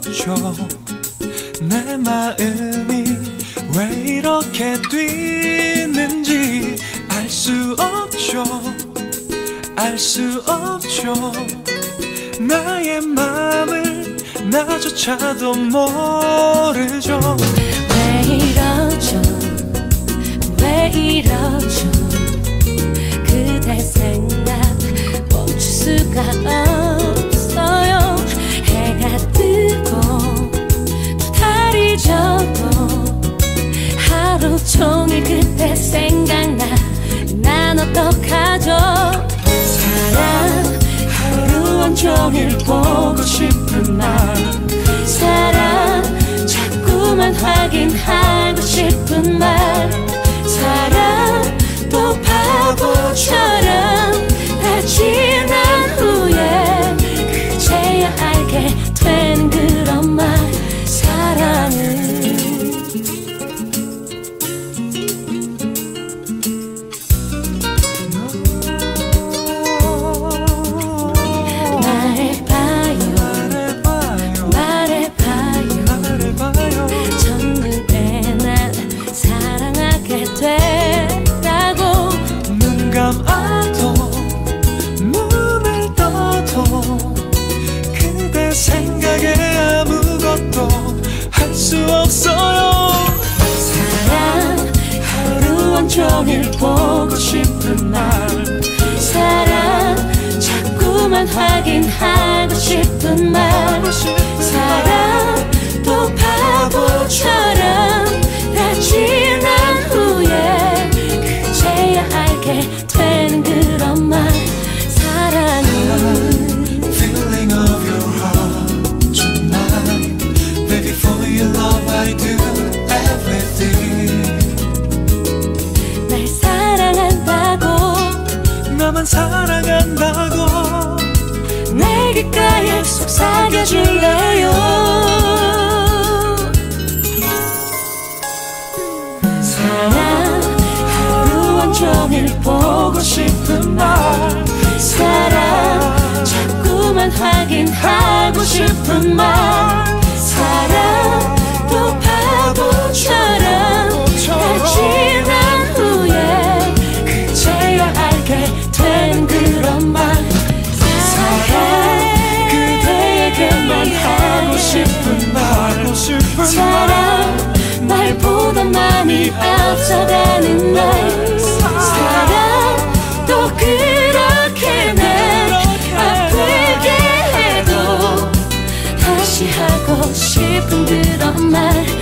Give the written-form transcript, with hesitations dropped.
알려줘. 내 마음이 왜 이렇게 뛰는지 알 수 없죠. 알 수 없죠. 나의 마음을 나조차도 모르죠. 왜 이러죠 왜 이러죠. 그대 생각 멈출 수가 없어요. 해가 뜨고 또 달이 져도 하루 종일 그때 생각나. 난 어떡하죠. 사랑 하루 온종일 보고 싶은 말. 사랑 자꾸만 확인하고 싶은 말. 사랑 또 바보처럼 다 지난 후에 그제야 알게 되는 그런 말. 사랑은 없어요. 사랑 하루 온종일 보고 싶은 말. 사랑 자꾸만 확인하고 싶은 말. 사랑 또 바보처럼 다 지난 후에 그제야 알게 되는 그런 말. 사랑은 Feeling of your heart tonight. Baby for your love I do everything. 날 사랑한다고 나만 사랑한다고 내 귓가에 속삭여줄래요. 사랑 하루 온종일 보고 싶은 말. 사랑 자꾸만 확인하고 싶은 말. 사랑 또 바보처럼 다 지난 후에 그제야 알게 된 그런 말. 사랑 그대에게만 하고 싶은 말. 사랑 말보다 많이 앞서가는 날. 사랑 또 그렇게 날 아프게 해도 다시 하고 싶은 그런 말.